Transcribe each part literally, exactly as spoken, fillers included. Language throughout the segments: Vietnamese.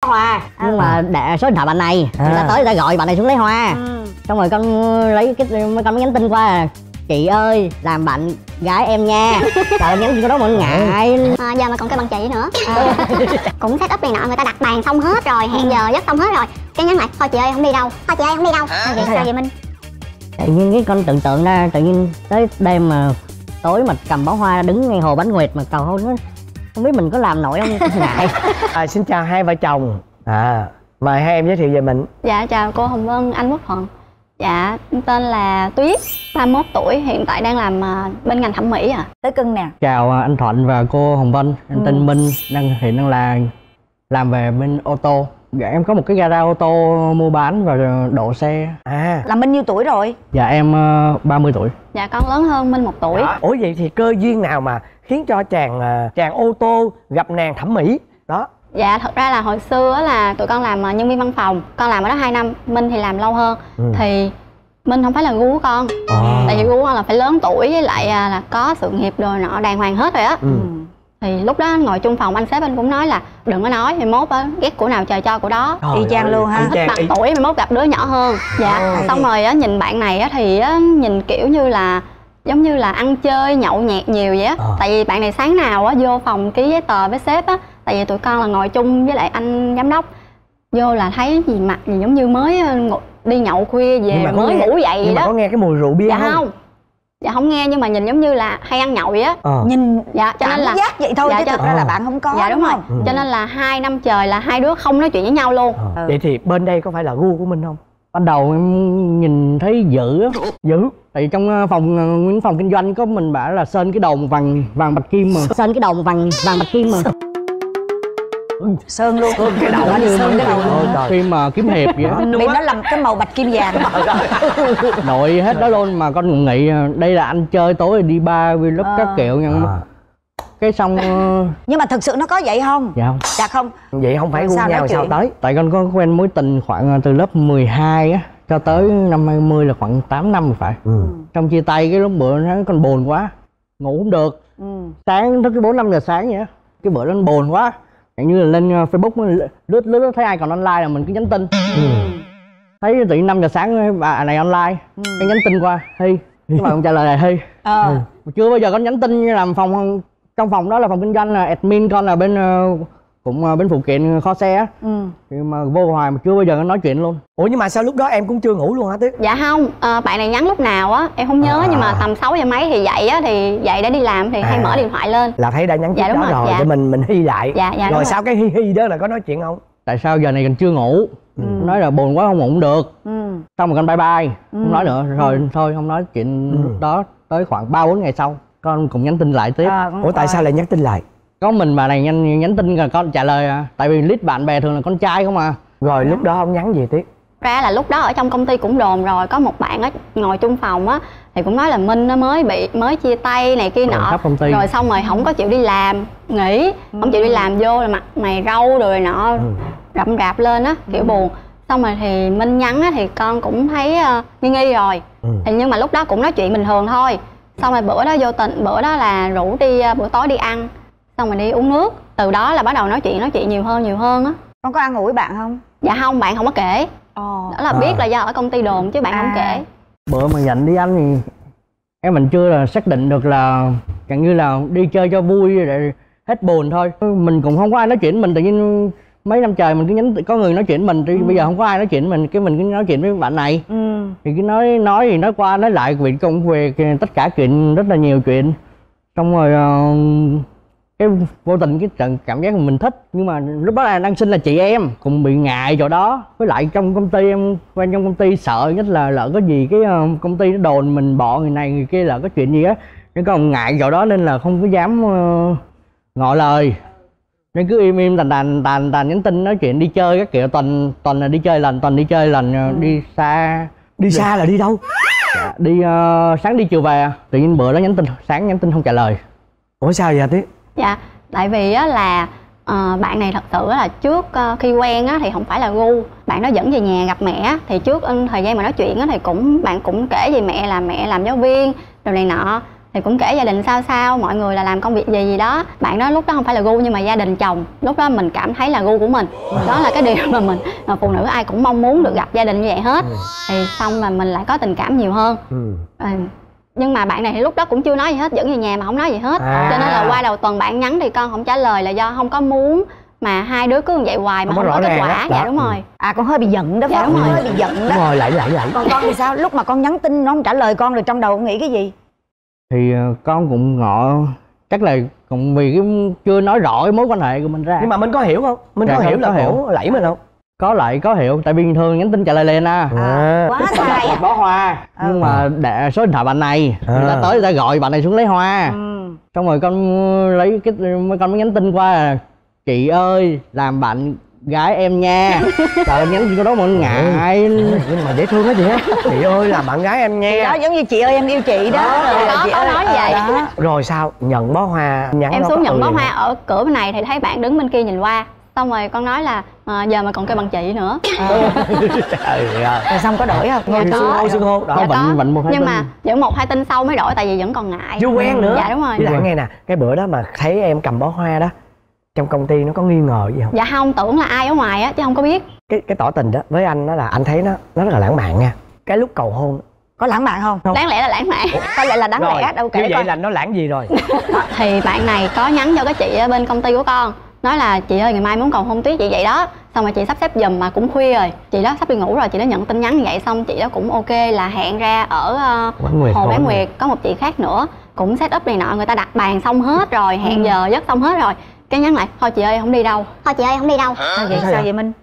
hoa nhưng mà để số điện thoại bạn này à. Người ta tới người ta gọi bạn này xuống lấy hoa ừ. Xong rồi con lấy cái mấy con mới nhắn tin qua: chị ơi làm bạn gái em nha. Trời, nhắn tin cái đó mọi người ngại à, giờ mà còn cái bằng chị nữa à. Cũng set up này nọ, người ta đặt bàn xong hết rồi, hẹn giờ giấc xong hết rồi, cái nhắn lại: thôi chị ơi không đi đâu, thôi chị ơi không đi đâu à, vậy sao vậy Minh? Tự nhiên cái con tưởng tượng ra, tự nhiên tới đêm mà tối mà cầm bó hoa đứng ngay hồ Bánh Nguyệt mà cầu hôn, không biết mình có làm nổi không, ngại. À, xin chào hai vợ chồng. À, mời hai em giới thiệu về mình. Dạ chào cô Hồng Vân, anh Quốc Thuận. Dạ tên là Tuyết, ba mươi mốt tuổi, hiện tại đang làm bên ngành thẩm mỹ. À tới cưng nè. Chào anh Thuận và cô Hồng Vân, anh ừ. tên Minh, đang hiện đang là làm về bên ô tô. Dạ em có một cái gara ô tô mua bán và độ xe. À là Minh nhiêu tuổi rồi? Dạ em uh, ba mươi tuổi. Dạ con lớn hơn Minh một tuổi. Đó. Ủa vậy thì cơ duyên nào mà khiến cho chàng uh, chàng ô tô gặp nàng thẩm mỹ đó? Dạ thật ra là hồi xưa là tụi con làm nhân viên văn phòng, con làm ở đó hai năm, Minh thì làm lâu hơn. ừ. Thì Minh không phải là gu của con. à. Tại vì gu của con là phải lớn tuổi với lại là có sự nghiệp rồi nọ đàng hoàng hết rồi á. ừ. Thì lúc đó ngồi chung phòng, anh sếp anh cũng nói là đừng có nói, mai mốt á ghét của nào trời cho của đó. Y chang luôn ha. Thích bằng tuổi, mai mốt gặp đứa nhỏ hơn. Dạ. Ôi. Xong rồi á nhìn bạn này á thì á nhìn kiểu như là giống như là ăn chơi nhậu nhẹt nhiều vậy á. à. Tại vì bạn này sáng nào á vô phòng ký giấy tờ với sếp á, tại vì tụi con là ngồi chung với lại anh giám đốc, vô là thấy gì mặt gì giống như mới đi nhậu khuya về mới nghe, ngủ dậy vậy đó. Có nghe cái mùi rượu bia dạ không? không dạ không nghe, nhưng mà nhìn giống như là hay ăn nhậu vậy á. à. Nhìn dạ cho nên là giác vậy thôi, dạ, chứ cho... thực ra là bạn không có. Dạ đúng, đúng rồi. ừ. Cho nên là hai năm trời là hai đứa không nói chuyện với nhau luôn. à. ừ. Vậy thì bên đây có phải là gu của mình không? Ban đầu em nhìn thấy dữ á, dữ. Tại vì trong phòng nguyên phòng kinh doanh có mình bảo là sơn cái đầu một vàng vàng bạch kim mà. Sơn cái đầu một vàng vàng bạch kim mà. Sơn luôn. Sơn cái đầu đó như sơn cái đầu khi mà kiếm hiệp vậy á. Vì nó làm cái màu bạch kim vàng. Nội hết đó luôn, mà con nghĩ đây là anh chơi tối đi bar vlog à. các kiểu nhưng à. cái xong nhưng mà thực sự nó có vậy không? Dạ không. Dạ không. Vậy không phải gu nhau sao tới? Tại con có quen mối tình khoảng từ lớp mười hai á cho tới năm hai mươi là khoảng tám năm rồi phải. ừ. Xong chia tay cái lúc bữa nó con buồn quá, ngủ không được. ừ. Sáng thức cái bốn năm giờ sáng vậy á, cái bữa đó nó buồn quá,อย่างnhư là lên Facebook lướt lướt thấy ai còn online là mình cứ nhắn tin. ừ. Thấy tự nhiên năm giờ sáng bà này online, ừ. cái nhắn tin qua Hi, cái bà không trả lời là Hi. à. ừ. Chưa bao giờ con nhắn tin, như làm phòng trong phòng đó là phòng kinh doanh, là admin con là bên cũng bên phụ kiện kho xe á. ừ. Thì mà vô hoài mà chưa bao giờ nó nói chuyện luôn. Ủa nhưng mà sao lúc đó em cũng chưa ngủ luôn hả Tuyết? Dạ không, à, bạn này nhắn lúc nào á em không nhớ. à. Nhưng mà tầm sáu giờ mấy thì dậy á, thì dậy để đi làm thì à. hay mở điện thoại lên là thấy đã nhắn tin. dạ, đó rồi, rồi. Dạ. Để mình mình hi lại. dạ, dạ, rồi sau cái hi hi đó là có nói chuyện không? Tại sao giờ này còn chưa ngủ? ừ. Nói là buồn quá không ngủ được. ừ. Xong rồi con bye bye, ừ. không nói nữa rồi. ừ. Thôi không nói chuyện ừ. lúc đó. Tới khoảng ba bốn ngày sau con cùng nhắn tin lại tiếp. à, Ủa tại sao lại nhắn tin lại? Có mình bà này nhắn, nhắn tin là con trả lời à. Tại vì list bạn bè thường là con trai không à. Rồi lúc đó ông nhắn gì Tuyết? Ra là lúc đó ở trong công ty cũng đồn rồi, có một bạn á ngồi chung phòng á thì cũng nói là Minh nó mới bị mới chia tay này kia nọ, rồi xong rồi không có chịu đi làm, nghỉ. ừ. Không chịu đi làm, vô là mặt mày râu rồi nọ, ừ. rậm rạp lên á, kiểu ừ. buồn. Xong rồi thì Minh nhắn á thì con cũng thấy uh, nghi nghi rồi. ừ. Thì nhưng mà lúc đó cũng nói chuyện bình thường thôi. Xong rồi bữa đó vô tình, bữa đó là rủ đi uh, bữa tối đi ăn, xong rồi đi uống nước. Từ đó là bắt đầu nói chuyện nói chuyện nhiều hơn nhiều hơn á. Con có ăn ủi bạn không? Dạ không, bạn không có kể. Ồ. Đó là à. biết là do ở công ty đồn chứ bạn à. không kể. Bữa mà dành đi ăn thì em mình chưa là xác định được là gần như là đi chơi cho vui để hết buồn thôi. Mình cũng không có ai nói chuyện mình, tự nhiên mấy năm trời mình cứ nhắn có người nói chuyện mình, thì ừ. bây giờ không có ai nói chuyện mình, cái mình cứ nói chuyện với bạn này. ừ. Thì cứ nói nói thì nói qua nói lại việc công việc, tất cả chuyện rất là nhiều chuyện. Xong rồi uh, cái vô tình cái trận cảm giác mình thích, nhưng mà lúc đó là đang sinh là chị em cũng bị ngại chỗ đó. Với lại trong công ty em quen trong công ty sợ nhất là lỡ có gì cái uh, công ty nó đồn mình bỏ người này người kia, là có chuyện gì á, nên còn ngại chỗ đó nên là không có dám uh, ngỏ lời, nên cứ im im tàn tàn tàn tàn nhắn tin nói chuyện đi chơi các kiểu. Tuần tuần là đi chơi lần, tuần đi chơi lần. uh, đi xa. Đi xa là đi đâu? Dạ, đi uh, sáng đi chiều về. Tự nhiên bữa đó nhắn tin sáng nhắn tin không trả lời. Ủa sao vậy Tuyết? Dạ tại vì á là uh, bạn này thật sự là trước uh, khi quen á thì không phải là gu. Bạn đó dẫn về nhà gặp mẹ, thì trước uh, thời gian mà nói chuyện á thì cũng bạn cũng kể về mẹ là mẹ làm giáo viên rồi này nọ. Thì thì cũng kể gia đình sao sao, mọi người là làm công việc gì gì đó. Bạn đó lúc đó không phải là gu nhưng mà gia đình chồng, lúc đó mình cảm thấy là gu của mình. Đó là cái điều mà mình, mà phụ nữ ai cũng mong muốn được gặp gia đình như vậy hết. Thì xong mà mình lại có tình cảm nhiều hơn. À, nhưng mà bạn này thì lúc đó cũng chưa nói gì hết, dẫn về nhà mà không nói gì hết. À. Cho nên là qua đầu tuần bạn nhắn thì con không trả lời là do không có muốn mà hai đứa cứ như vậy hoài mà không, không có kết quả. Dạ đúng rồi. À con hơi bị giận đó, dạ, phải đúng không? rồi. Hơi bị giận đó. Đúng rồi, lại lại lại. Còn con thì sao? Lúc mà con nhắn tin nó không trả lời con rồi trong đầu con nghĩ cái gì? Thì con cũng ngọ chắc là cũng vì cái chưa nói rõ cái mối quan hệ của mình ra. Nhưng mà mình có hiểu không? Mình dạ, có hiểu là cổ lẫy mình không? Có lại có hiểu, tại vì thường nhắn tin trả lời liền à. À, quá sai à. Bó hoa. Ừ. Nhưng mà để số điện thoại bạn này, à. Người ta tới người ta gọi bạn này xuống lấy hoa. Ừ. Xong rồi con lấy cái con mới nhắn tin qua là chị ơi làm bạn gái em nha. Trời ơi nhắn cái đó mà con ngại. Nhưng mà dễ thương đó chị á. Chị ơi làm bạn gái em nha. Chị đó giống như chị ơi em yêu chị đó. Đó, rồi đó chị có ơi, nói vậy đó. Rồi sao? Nhận bó hoa nhắn em xuống nhận bó liền. hoa ở cửa bên này thì thấy bạn đứng bên kia nhìn qua. Xong rồi con nói là à, giờ mà còn kêu bằng chị nữa. À. Trời ơi. Rồi xong có đổi không? Dạ xưng hô xưng hô. Dạ có. Bệnh, bệnh một, nhưng mà vẫn một hai tin sau mới đổi tại vì vẫn còn ngại. Chưa quen nữa. Dạ đúng rồi. Với lại nghe nè, cái bữa đó mà thấy em cầm bó hoa đó trong công ty nó có nghi ngờ gì không? Dạ không, tưởng là ai ở ngoài á chứ không có biết. Cái cái tỏ tình đó với anh đó là anh thấy nó nó rất là lãng mạn nha. Cái lúc cầu hôn có lãng mạn không? không? Đáng lẽ là lãng mạn. Có lẽ là đáng rồi, lẽ đâu kể. Như vậy coi. là nó lãng gì rồi? Thì bạn này có nhắn cho cái chị ở bên công ty của con, nói là chị ơi ngày mai muốn cầu hôn tí chị vậy đó. Xong rồi chị sắp xếp giùm mà cũng khuya rồi, chị đó sắp đi ngủ rồi, chị đó nhận tin nhắn như vậy. Xong chị đó cũng ok là hẹn ra ở uh, Hồ Bán Nguyệt, có một chị khác nữa cũng set up này nọ, người ta đặt bàn xong hết rồi, hẹn giờ giấc xong hết rồi, cái nhắn lại thôi chị ơi không đi đâu. Thôi chị ơi không đi đâu. Sao vậy? Sao vậy Minh?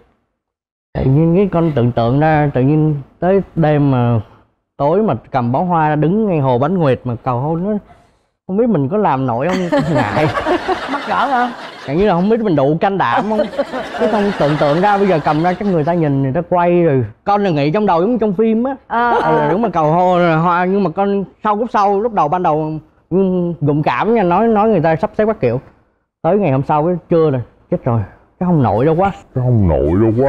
Tự nhiên cái con tưởng tượng ra, tự nhiên tới đêm mà tối mà cầm bó hoa ra đứng ngay Hồ Bán Nguyệt mà cầu hôn, nó không biết mình có làm nổi không. Ngại Mắc cỡ không? cảm như là không biết mình đủ can đảm không. Cái không tưởng tượng ra bây giờ cầm ra chắc người ta nhìn, người ta quay rồi con là nghĩ trong đầu giống như trong phim á. Ờ à, đúng mà cầu hôn hoa, nhưng mà con sau khúc sau lúc đầu ban đầu gụng cảm nha, nói nói người ta sắp xếp các kiểu. Tới ngày hôm sau cái trưa rồi chết rồi, cái không nổi đâu quá, cái không nổi đâu quá.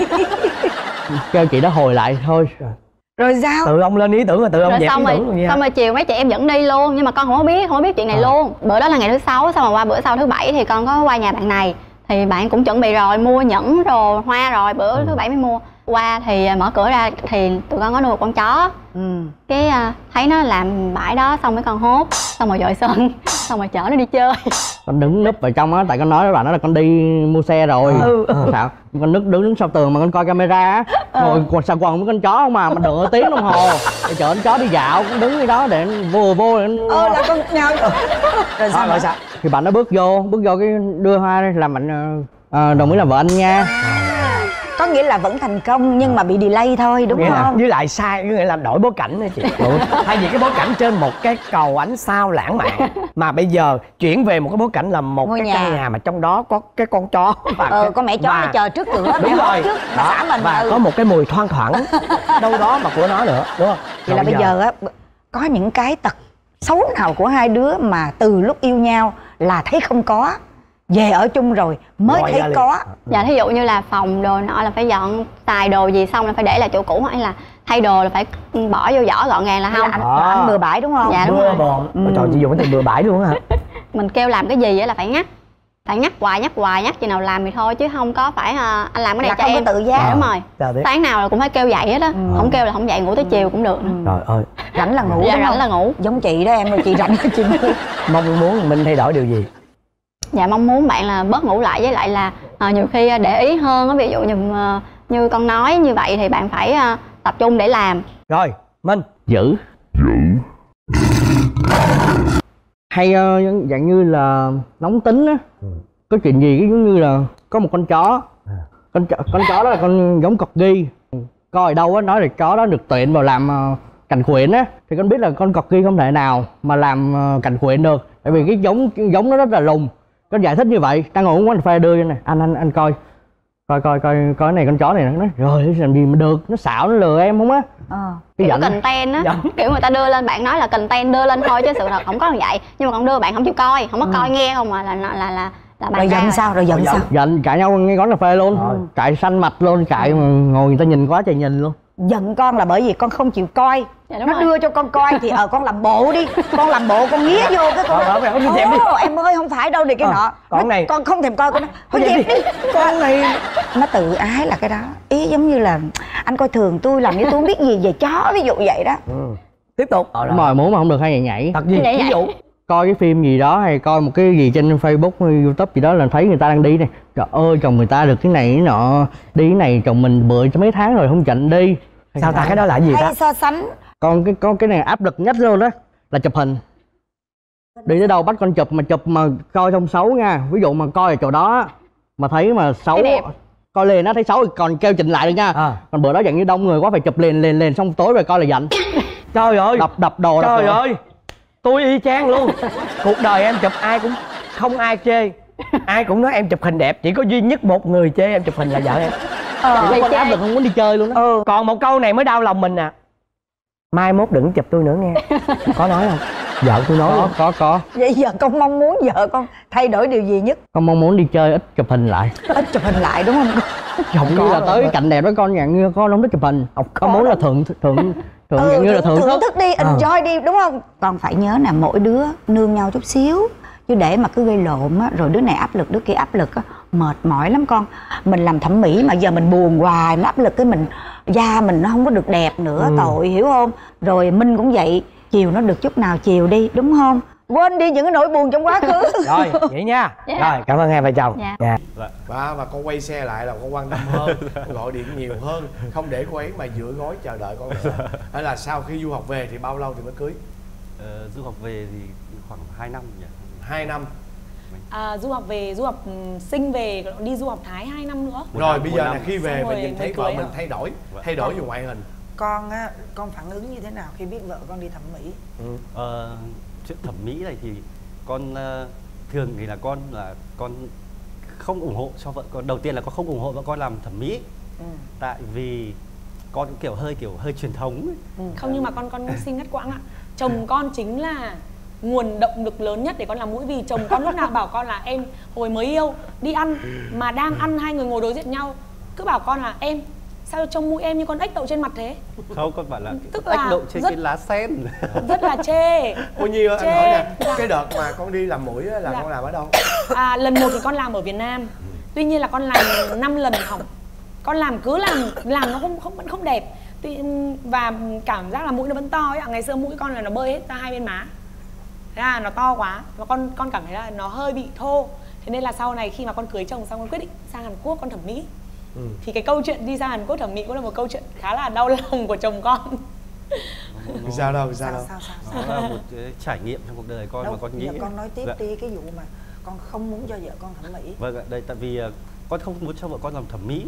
Kêu chị đó hồi lại thôi. Rồi sao? Tự ông lên ý tưởng rồi tự ông rồi dẹp xong ý rồi, tưởng rồi. Xong rồi chiều mấy chị em dẫn đi luôn, nhưng mà con không có biết, không có biết chuyện này à. Luôn. Bữa đó là ngày thứ sáu, xong rồi qua bữa sau thứ bảy thì con có qua nhà bạn này, thì bạn cũng chuẩn bị rồi, mua nhẫn rồi hoa rồi, bữa ừ. thứ bảy mới mua. Qua thì mở cửa ra thì tụi con có nuôi một con chó. Ừ. Cái uh, thấy nó làm bãi đó, xong mấy con hốt, xong rồi dội sân, xong rồi chở nó đi chơi. Con đứng núp vào trong á, tại con nói với bạn đó là con đi mua xe rồi. Ừ. Sao? Con núp đứng đứng sau tường mà con coi camera á, ngồi ừ. sao quần với con chó không mà, mà đợi tiếng đồng hồ. Để chở con chó đi dạo, con đứng đi đó để vô vô. Để... Ờ là con nhau. Rồi sao? Rồi sao? Thì bạn nó bước vô, bước vô cái đưa hoa đây, làm bạn uh, đồng ý làm vợ anh nha. Có nghĩa là vẫn thành công nhưng mà bị delay thôi đúng nghĩa không? Là, với lại sai, nghĩa là đổi bối cảnh nữa chị. Thay vì cái bối cảnh trên một cái cầu ánh sao lãng mạn mà bây giờ chuyển về một cái bối cảnh là một ngôi cái nhà. căn nhà mà trong đó có cái con chó và ờ, cái... con mẹ chó và... nó chờ trước cửa. Đúng rồi trước đó, xã mình và ừ. có một cái mùi thoang thoảng đâu đó mà của nó nữa, đúng không? Vậy là bây giờ á có những cái tật xấu nào của hai đứa mà từ lúc yêu nhau là thấy không có, về ở chung rồi mới Gọi thấy có. Dạ thí dụ như là phòng đồ nọ là phải dọn, xài đồ gì xong là phải để lại chỗ cũ, hay là thay đồ là phải bỏ vô giỏ gọn gàng là không. Anh, à. anh bừa bãi đúng không? Dạ đúng bừa rồi. bộn. Ừ. Trời, chị dùng cái từ bừa bãi luôn hả? Mình kêu làm cái gì á là phải nhắc, phải nhắc hoài nhắc hoài nhắc chừng nào làm thì thôi, chứ không có phải uh, anh làm cái này là cho không em. Có tự giác. Dạ, đúng rồi. Sáng nào là cũng phải kêu dậy hết á. Ừ. Không kêu là không dậy, ngủ tới chiều cũng được. Ừ. Trời ơi. Rảnh là ngủ. Dạ đúng rảnh không? là ngủ. Giống chị đó em ơi, chị rảnh chị ngủ. Mong muốn mình thay đổi điều gì? Dạ mong muốn bạn là bớt ngủ lại, với lại là uh, nhiều khi để ý hơn á, ví dụ như uh, như con nói như vậy thì bạn phải uh, tập trung để làm. Rồi Minh. Giữ giữ hay uh, dạng như là nóng tính á. Ừ. Có chuyện gì giống như là có một con chó à. con chó, con chó đó là con giống corgi, coi ở đâu á nói là chó đó được tuyển vào làm uh, cảnh khuyển á, thì con biết là con corgi không thể nào mà làm uh, cảnh khuyển được, tại vì cái giống cái giống nó rất là lùn. Con giải thích như vậy, đang ngồi uống quán cà phê đưa cho này, anh anh anh coi coi coi coi coi cái này con chó này, nó nói rồi làm gì mà được, nó xạo nó lừa em không á. Ờ. Cái kiểu content á, kiểu người ta đưa lên, bạn nói là content đưa lên thôi chứ sự thật không có như vậy, nhưng mà còn đưa bạn không chịu coi, không có ừ. coi nghe không mà là là là là, là bạn rồi giận sao rồi giận sao? Giận cãi nhau ngay quán cà phê luôn, ừ. cãi xanh mặt luôn, cãi mà ngồi người ta nhìn quá trời nhìn luôn. giận con là bởi vì con không chịu coi. Dạ, nó rồi. Đưa cho con coi thì ờ con làm bộ đi, con làm bộ con nghía vô cái con đó, con đi Ồ, em ơi không phải đâu, thì cái à, nọ con này con không thèm coi, con nói thôi dẹp đi, đi. Con này nó tự ái là cái đó, ý giống như là anh coi thường tôi, làm như tôi không biết gì về chó, ví dụ vậy đó. Ừ. Tiếp tục. Đúng rồi, muốn mà không được hay nhảy nhảy. Thật gì? Nhảy, ví dụ coi cái phim gì đó hay coi một cái gì trên Facebook, YouTube gì đó là thấy người ta đang đi này, trời ơi chồng người ta được cái này cái nọ, đi cái này chồng mình bựa cho mấy tháng rồi không chịnh đi. Sao ta, cái đó là gì ta? Hay so sánh. Con cái con cái này áp lực nhất luôn đó là chụp hình. Đi tới đâu bắt con chụp, mà chụp mà coi không xấu nha. Ví dụ mà coi ở chỗ đó mà thấy mà xấu, coi liền nó thấy xấu thì còn kêu chỉnh lại được nha. À. Còn bữa đó dạng như đông người quá phải chụp liền liền liền xong tối rồi coi là giận. Trời ơi, đập đập đồ. Trời đập ơi, tôi y chang luôn. Cuộc đời em chụp ai cũng không ai chê, ai cũng nói em chụp hình đẹp, chỉ có duy nhất một người chê em chụp hình là vợ em. Ờ, chỉ có con áp lực không muốn đi chơi luôn đó. Ừ. Còn một câu này mới đau lòng mình à, mai mốt đừng chụp tôi nữa nghe. Có nói không? Vợ tôi nói có, luôn. có có Vậy giờ con mong muốn vợ con thay đổi điều gì nhất? Con mong muốn đi chơi ít chụp hình lại. Ít chụp hình lại đúng không? Không như là tới cái cạnh đẹp đó con dạng như con không thích chụp hình. Con muốn là thượng thượng thượng ừ, dạng như là thượng thưởng thức đi, enjoy à. đi đúng không? Con phải nhớ là mỗi đứa nương nhau chút xíu, chứ để mà cứ gây lộn á, rồi đứa này áp lực đứa kia áp lực á, mệt mỏi lắm con. Mình làm thẩm mỹ mà giờ mình buồn hoài, nó áp lực cái mình da mình nó không có được đẹp nữa. Ừ. Tội hiểu không? Rồi Minh cũng vậy, chiều nó được chút nào chiều đi đúng không? Quên đi những cái nỗi buồn trong quá khứ. Rồi vậy nha. Yeah. Rồi cảm ơn hai vợ chồng. Yeah. Yeah. Và mà con quay xe lại là con quan tâm hơn, con gọi điện nhiều hơn, không để cô ấy mà dựa gối chờ đợi con nữa. Hay là sau khi du học về thì bao lâu thì mới cưới? Ờ, du học về thì khoảng hai năm nhỉ? hai năm. À, du học về, du học sinh về, đi du học Thái hai năm nữa. Rồi bây giờ là khi về xong mình nhìn thấy vợ mình thay đổi, Vâng. thay đổi về ngoại hình. Con á, con phản ứng như thế nào khi biết vợ con đi thẩm mỹ? Ừ. Ờ, chuyện thẩm mỹ này thì con uh, thường thì là con là con không ủng hộ cho vợ con. Đầu tiên là con không ủng hộ vợ con làm thẩm mỹ. Ừ. Tại vì con kiểu hơi kiểu hơi truyền thống ấy. Ừ. Không, nhưng mà con con xin ngắt quãng ạ. Chồng con chính là nguồn động lực lớn nhất để con làm mũi, vì chồng con lúc nào bảo con là em hồi mới yêu đi ăn mà đang ăn hai người ngồi đối diện nhau cứ bảo con là em sao trông mũi em như con ếch đậu trên mặt thế. Không, con bảo là tức ếch là đậu trên rất, cái lá sen. rất là chê. Bao nhiêu chê. Anh hỏi nè, dạ. cái đợt mà con đi làm mũi là dạ. con làm ở đâu? À, lần một thì con làm ở Việt Nam, tuy nhiên là con làm năm lần hỏng. Con làm cứ làm làm nó không không vẫn không đẹp. Tuy, và cảm giác là mũi nó vẫn to ấy ạ. Ngày xưa mũi con là nó bơi hết ra hai bên má. Thế là nó to quá và con con cảm thấy là nó hơi bị thô. Thế nên là sau này khi mà con cưới chồng xong con quyết định sang Hàn Quốc con thẩm mỹ. Ừ. Thì cái câu chuyện đi sang Hàn Quốc thẩm mỹ cũng là một câu chuyện khá là đau lòng của chồng con. Vì sao đâu, vì sao đâu. Sao, sao, sao? Nó là một cái trải nghiệm trong cuộc đời con. Đâu, mà con nghĩ. Con nói tiếp dạ. đi cái vụ mà con không muốn cho vợ con thẩm mỹ. Vâng ạ, đây tại vì con không muốn cho vợ con làm thẩm mỹ,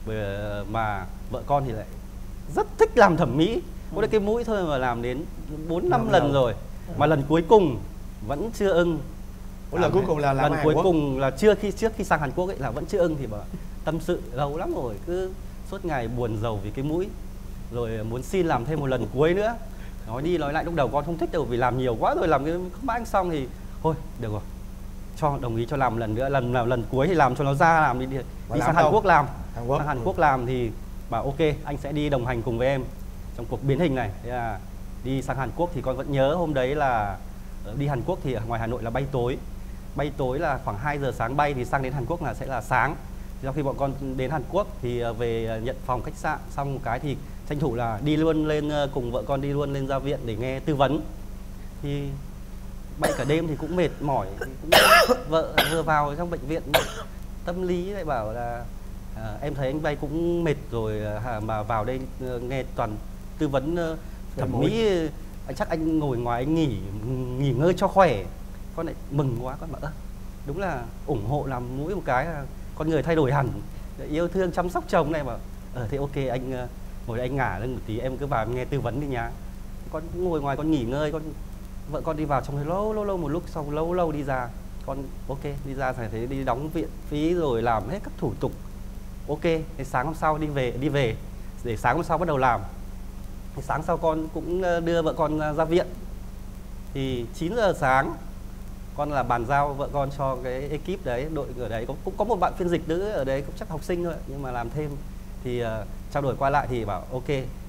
mà vợ con thì lại rất thích làm thẩm mỹ. Có ừ. cái mũi thôi mà làm đến bốn năm lần rồi. Ừ. Mà lần cuối cùng vẫn chưa ưng. Ủa lần cuối cùng là làm lần cuối Quốc? cùng là chưa khi trước khi sang Hàn Quốc ấy là vẫn chưa ưng, thì bảo tâm sự lâu lắm rồi, cứ suốt ngày buồn rầu vì cái mũi, rồi muốn xin làm thêm một lần cuối nữa. Nói đi nói lại lúc đầu con không thích đâu, vì làm nhiều quá rồi, làm cái không mãi xong thì thôi được rồi, cho đồng ý cho làm lần nữa, lần nào lần cuối thì làm cho nó ra, làm đi đi, đi sang Hàn Quốc làm. Hàn Quốc. Sang Hàn Quốc làm thì bảo ok anh sẽ đi đồng hành cùng với em trong cuộc biến hình này. Thế là đi sang Hàn Quốc thì con vẫn nhớ hôm đấy là đi Hàn Quốc thì ở ngoài Hà Nội là bay tối. Bay tối là khoảng hai giờ sáng bay, thì sang đến Hàn Quốc là sẽ là sáng. Sau khi bọn con đến Hàn Quốc thì về nhận phòng khách sạn xong một cái thì tranh thủ là đi luôn lên, cùng vợ con đi luôn lên ra viện để nghe tư vấn. Thì bay cả đêm thì cũng mệt mỏi, thì cũng vợ vừa vào trong bệnh viện tâm lý lại bảo là à, em thấy anh bay cũng mệt rồi mà vào đây nghe toàn tư vấn thẩm mỹ, chắc anh ngồi ngoài anh nghỉ nghỉ ngơi cho khỏe. Con lại mừng quá, con bảo đúng là ủng hộ làm mũi một cái là con người thay đổi hẳn, yêu thương chăm sóc chồng này. Mà ờ thế ok anh ngồi đây anh ngả lên một tí, em cứ vào em nghe tư vấn đi nhá. Con ngồi ngoài con nghỉ ngơi, con vợ con đi vào trong đấy lâu lâu lâu một lúc, xong lâu lâu đi ra, con ok đi ra phải thấy đi đóng viện phí rồi làm hết các thủ tục ok. Thế sáng hôm sau đi về đi về để sáng hôm sau bắt đầu làm. Thì sáng sau con cũng đưa vợ con ra viện, thì chín giờ sáng con là bàn giao vợ con cho cái ekip đấy, đội ở đấy cũng, cũng có một bạn phiên dịch nữ ở đấy, cũng chắc học sinh thôi nhưng mà làm thêm. Thì uh, trao đổi qua lại thì bảo ok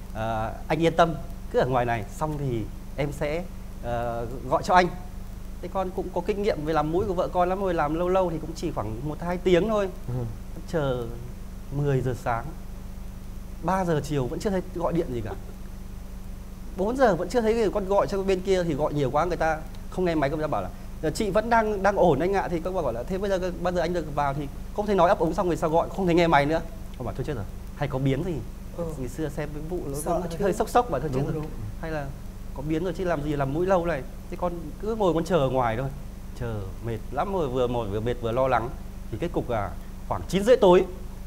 à, anh yên tâm, cứ ở ngoài này xong thì em sẽ uh, gọi cho anh. Thế con cũng có kinh nghiệm về làm mũi của vợ con lắm rồi, làm lâu lâu thì cũng chỉ khoảng một hai tiếng thôi. Ừ. Chờ mười giờ sáng, ba giờ chiều vẫn chưa thấy gọi điện gì cả. bốn giờ vẫn chưa thấy người con gọi cho bên kia thì gọi nhiều quá người ta không nghe máy, người ta bảo là chị vẫn đang đang ổn anh ạ. Thì các bạn bảo là thế bây giờ bao giờ anh được vào thì không thấy nói ấp úng, xong rồi sao gọi không thấy nghe máy nữa. Con bảo thôi chết rồi, hay có biến gì. Ừ. Ngày xưa xem cái vụ nó hơi sốc sốc mà thôi chết rồi. Hay là có biến rồi chứ làm gì làm mũi lâu này. Thế con cứ ngồi con chờ ở ngoài thôi, chờ mệt lắm rồi, vừa mỏi vừa mệt vừa lo lắng. Thì kết cục là khoảng chín rưỡi tối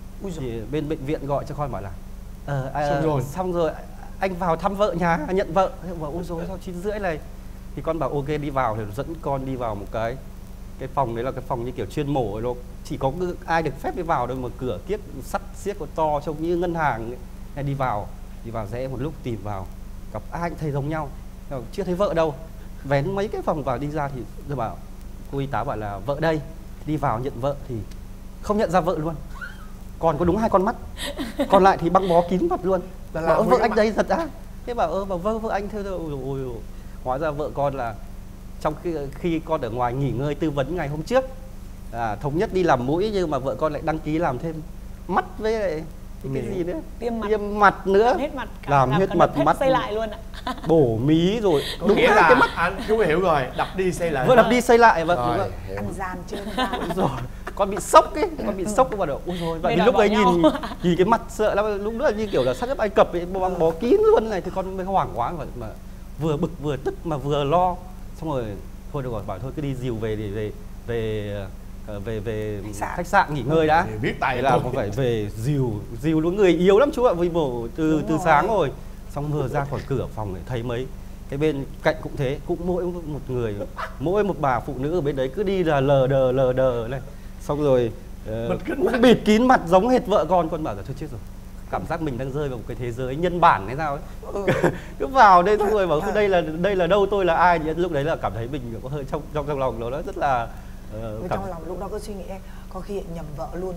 thì bên bệnh viện gọi cho con bảo là ờ, à, xong rồi xong rồi anh vào thăm vợ nhà, nhận vợ. Thế bảo ôi dồi sao chín rưỡi này. Thì con bảo ok đi vào, thì dẫn con đi vào một cái cái phòng đấy là cái phòng như kiểu chuyên mổ, nó chỉ có ai được phép đi vào đâu, mà cửa kiếc sắt xiếc có to trông như ngân hàng ấy. Đi vào đi vào rẽ một lúc tìm vào, gặp ai cũng thấy giống nhau, chưa thấy vợ đâu. Vén mấy cái phòng vào đi ra thì tôi bảo cô y tá bảo là vợ đây. Đi vào nhận vợ thì không nhận ra vợ luôn, còn có đúng hai con mắt, còn lại thì băng bó kín mặt luôn. Bảo vợ anh đây thật á. Thế bảo ơ bảo vợ vợ anh theo rồi. Ôi, hóa ra vợ con là trong khi, khi con ở ngoài nghỉ ngơi tư vấn ngày hôm trước à, thống nhất đi làm mũi, nhưng mà vợ con lại đăng ký làm thêm mắt với lại cái, cái gì nữa, tiêm mặt, tiêm mặt nữa, làm hết mặt, cả, làm, làm hết mặt hết mắt xây lại luôn ạ. Bổ mí rồi. Có đúng nghĩa là cái mắt anh chú hiểu rồi, đập đi xây lại. Vừa đập đi xây lại và rồi, ăn gian chưa rồi. Con bị sốc ấy, con bị sốc vào đầu. Ôi rồi, và lúc ấy nhìn nhìn cái mặt sợ lắm, lúc đó là như kiểu là sắt ấp Ai Cập ấy, băng bó kín luôn này. Thì con mới hoảng quá mà, mà vừa bực vừa tức mà vừa lo. Xong rồi thôi được rồi, bảo thôi cứ đi dìu về để về về về về khách sạn, khách sạn nghỉ ngơi đã. Biết tài là con phải về dìu dìu luôn, người yếu lắm chú ạ, vì mổ từ Đúng từ rồi. sáng rồi. Xong vừa ra khỏi cửa phòng để thấy mấy cái bên cạnh cũng thế, cũng mỗi một người, mỗi một bà phụ nữ ở bên đấy cứ đi là lờ đờ lờ đờ này. Xong rồi uh, cũng bịt kín mặt giống hệt vợ con. Con bảo là thôi chết rồi, cảm giác mình đang rơi vào một cái thế giới nhân bản hay sao ấy. Ừ. Cứ vào đây xong rồi bảo đây là đây là đâu, tôi là ai. Thì lúc đấy là cảm thấy mình có hơi trong trong trong lòng nó rất là uh, cảm... trong lòng lúc đó cứ suy nghĩ có khi nhầm vợ luôn.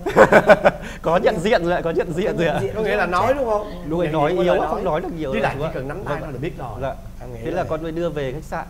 Có nhận diện rồi, có nhận diện rồi ạ. Có nghĩa là nói đúng không? Lúc ấy nói yếu, không nói được nhiều. Với lại chỉ cần nắm tay là biết rồi. Dạ. Thế là con mới đưa về khách sạn.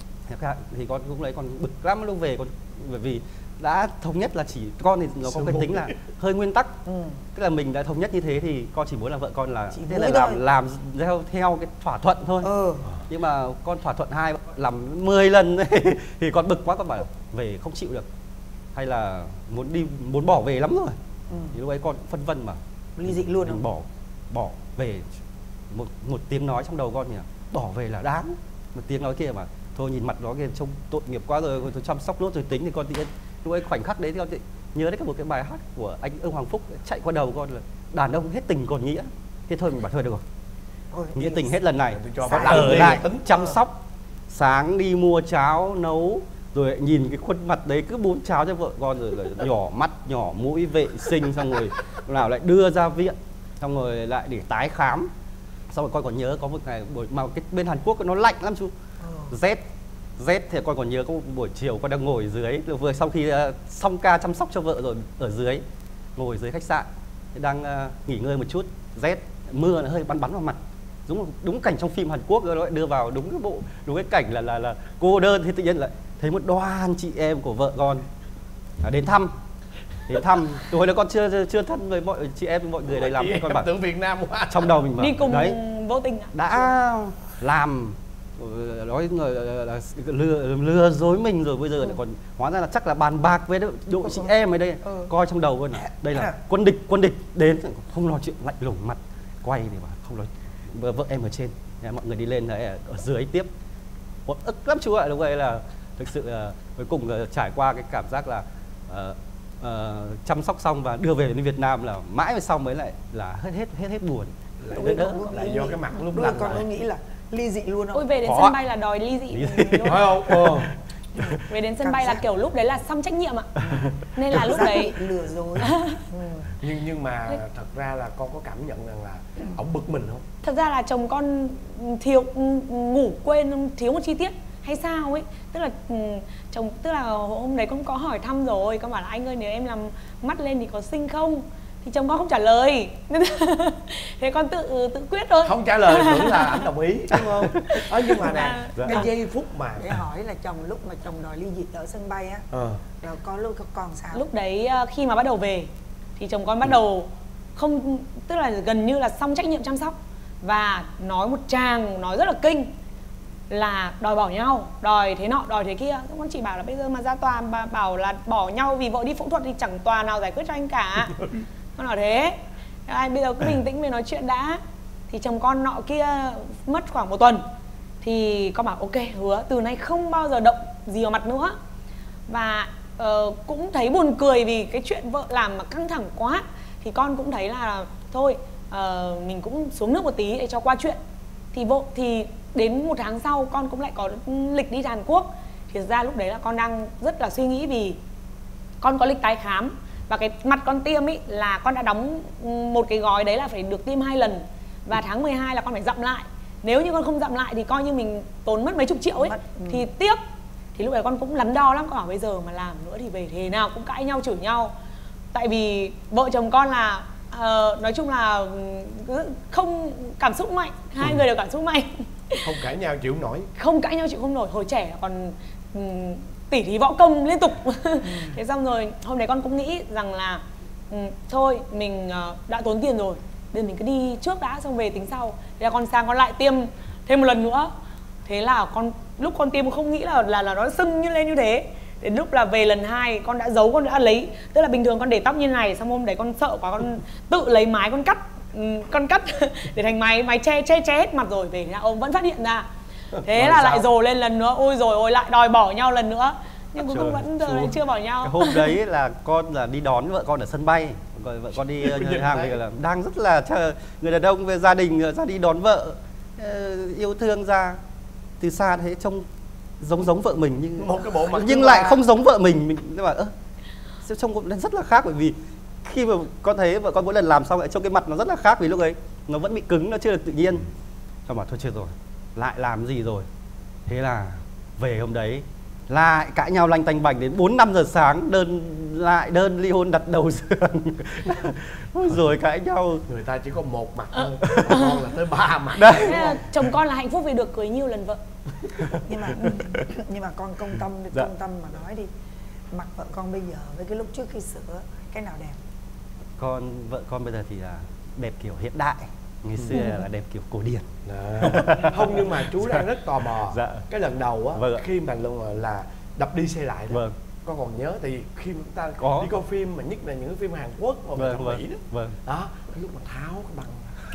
Thì con cũng lấy con bực lắm lúc về, con bởi vì đã thống nhất là chỉ con thì nó có cái tính là hơi nguyên tắc. Ừ. Tức là mình đã thống nhất như thế thì con chỉ muốn là vợ con là thế là làm làm theo theo cái thỏa thuận thôi. Ừ. Nhưng mà con thỏa thuận hai làm mười lần thì con bực quá, con bảo về không chịu được, hay là muốn đi muốn bỏ về lắm rồi. Ừ. Thì lúc ấy con phân vân mà ly dị luôn không? Bỏ bỏ về một một tiếng nói trong đầu con nhỉ, bỏ về là đáng. Một tiếng nói kia mà thôi nhìn mặt nó kia trông tội nghiệp quá rồi, tôi chăm sóc nốt rồi tính. Thì con thì lúc ấy khoảnh khắc đấy thì con thì nhớ đến một cái bài hát của anh Ưng Hoàng Phúc chạy qua đầu con là đàn ông hết tình còn nghĩa. Thế thôi mình bảo thôi được rồi, Ôi, nghĩa tình hết lần này, ở lại chăm sóc. Sáng đi mua cháo nấu, rồi nhìn cái khuôn mặt đấy cứ bún cháo cho vợ con, rồi là nhỏ mắt nhỏ mũi vệ sinh, xong rồi nào lại đưa ra viện, xong rồi lại để tái khám. Xong rồi con còn nhớ có một ngày buổi mà cái bên Hàn Quốc nó lạnh lắm chú, rét rét thì con còn nhớ có một buổi chiều con đang ngồi dưới, vừa sau khi uh, xong ca chăm sóc cho vợ rồi, ở dưới ngồi dưới khách sạn đang uh, nghỉ ngơi một chút, rét mưa nó hơi bắn bắn vào mặt, đúng đúng cảnh trong phim Hàn Quốc rồi, nó đưa vào đúng cái bộ đúng cái cảnh là là là cô đơn. Thì tự nhiên lại thấy một đoàn chị em của vợ con à, đến thăm đến thăm hồi đó con chưa chưa thân với mọi chị em mọi người đấy lắm. Con bảo tưởng Việt Nam quá, trong đầu mình mà đi cùng đấy, vô tình à? Đã làm nói người là lừa lừa dối mình rồi, bây giờ lại còn hóa ra là chắc là bàn bạc với đội chị em ở đây. Ừ. Coi trong đầu luôn, đây là quân địch quân địch đến, không nói chuyện, lạnh lùng mặt quay thì mà không nói. Vợ, vợ em ở trên, mọi người đi lên đấy ở dưới tiếp, một ức lắm chú ạ. Lúc ấy là thực sự là cuối cùng là trải qua cái cảm giác là uh, uh, chăm sóc xong và đưa về đến Việt Nam là mãi về sau mới lại là hết hết hết hết buồn. Lại đỡ, đỡ. Lại do cái mặt lúc lạnh. Con có nghĩ là ly dị luôn không? Ôi về đến Có. sân bay là đòi ly dị luôn. Phải không? Ờ. Về đến sân Cảm bay giác... là kiểu lúc đấy là xong trách nhiệm ạ. Nên là lúc đấy lừa dối. Ừ. Nhưng nhưng mà thật ra là con có cảm nhận rằng là ổng bực mình không? Thật ra là chồng con thiếu ngủ quên thiếu một chi tiết hay sao ấy, tức là chồng tức là hôm đấy con có hỏi thăm rồi, con bảo là anh ơi nếu em làm mắt lên thì có xinh không, thì chồng con không trả lời. Thế con tự tự quyết thôi. Không trả lời tưởng là anh đồng ý đúng không? Ờ, nhưng mà nè, Dạ. cái giây phút mà Để hỏi là chồng lúc mà chồng đòi ly dị ở sân bay á, ờ. rồi có lúc có con sao? Lúc đấy khi mà bắt đầu về thì chồng con bắt đầu không, tức là gần như là xong trách nhiệm chăm sóc, và nói một tràng nói rất là kinh là đòi bỏ nhau, đòi thế nọ, đòi thế kia. Con chỉ bảo là bây giờ mà ra tòa bà bảo là bỏ nhau vì vợ đi phẫu thuật thì chẳng tòa nào giải quyết cho anh cả. Con nói thế, anh bây giờ cứ bình tĩnh về nói chuyện đã. Thì chồng con nọ kia mất khoảng một tuần thì con bảo ok, hứa từ nay không bao giờ động gì vào mặt nữa. Và uh, cũng thấy buồn cười vì cái chuyện vợ làm mà căng thẳng quá, thì con cũng thấy là thôi uh, mình cũng xuống nước một tí để cho qua chuyện. Thì vợ thì đến một tháng sau con cũng lại có lịch đi Hàn Quốc. Thì thực ra lúc đấy là con đang rất là suy nghĩ vì con có lịch tái khám, và cái mặt con tiêm ý là con đã đóng một cái gói đấy là phải được tiêm hai lần, và tháng mười hai là con phải dặm lại. Nếu như con không dặm lại thì coi như mình tốn mất mấy chục triệu ấy, ừ. thì tiếc. Thì lúc đấy con cũng lắn đo lắm, con bảo bây giờ mà làm nữa thì về thế nào cũng cãi nhau chửi nhau. Tại vì vợ chồng con là uh, nói chung là không cảm xúc mạnh, hai ừ. người đều cảm xúc mạnh. Không cãi nhau chịu không nổi. Không cãi nhau chịu không nổi, hồi trẻ còn um, tỉ thí võ công liên tục. ừ. Thế xong rồi hôm đấy con cũng nghĩ rằng là um, thôi mình uh, đã tốn tiền rồi, bây giờ mình cứ đi trước đã xong về tính sau. Thế là con sang con lại tiêm thêm một lần nữa. Thế là con lúc con tiêm không nghĩ là là, là nó sưng như lên như thế. Đến lúc là về lần hai con đã giấu, con đã lấy, tức là bình thường con để tóc như này, xong hôm đấy con sợ quá con tự lấy mái con cắt, con cắt để thành mái mái che che che hết mặt rồi. Về nhà ông vẫn phát hiện ra. Thế là sao? Lại rồ lên lần nữa, ôi rồi ôi lại đòi bỏ nhau lần nữa. Nhưng cuối cùng vẫn giờ đấy chưa bỏ nhau. Cái hôm đấy là con là đi đón vợ con ở sân bay, rồi vợ con đi ngân hàng thì là đang rất là chờ người đàn ông về gia đình ra đi đón vợ, yêu thương ra từ xa thế trông giống giống vợ mình nhưng một cái bộ mặt nhưng lại không giống vợ mình. Mình bảo ơ trông cũng rất là khác, bởi vì khi mà con thấy vợ con mỗi lần làm xong lại trông cái mặt nó rất là khác, vì lúc ấy nó vẫn bị cứng, nó chưa được tự nhiên. Xong bảo thôi chết rồi, lại làm gì rồi. Thế là về hôm đấy lại cãi nhau lanh tanh bành đến bốn năm giờ sáng, đơn lại đơn ly hôn đặt đầu giường. Rồi cãi nhau. Người ta chỉ có một mặt thôi, con là tới ba mặt. Đấy. Chồng con là hạnh phúc vì được cưới nhiều lần vợ. Nhưng mà nhưng mà con công tâm dạ. công tâm mà nói đi, mặt vợ con bây giờ với cái lúc trước khi sửa cái nào đẹp? Con vợ con bây giờ thì là đẹp kiểu hiện đại, ngày xưa là đẹp kiểu cổ điển. À, không, nhưng mà chú đang rất tò mò. Dạ. Cái lần đầu á, vâng. khi mà lần là đập đi xây lại đó, vâng. con còn nhớ thì khi chúng ta có. đi coi phim mà nhất là những cái phim Hàn Quốc mà vâng, thẩm vâng. mỹ đó, vâng. đó cái lúc mà tháo cái bằng